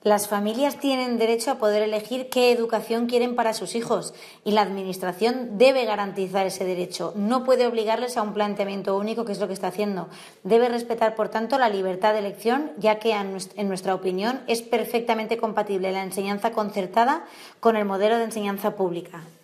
Las familias tienen derecho a poder elegir qué educación quieren para sus hijos y la Administración debe garantizar ese derecho. No puede obligarles a un planteamiento único, que es lo que está haciendo. Debe respetar, por tanto, la libertad de elección, ya que, en nuestra opinión, es perfectamente compatible la enseñanza concertada con el modelo de enseñanza pública.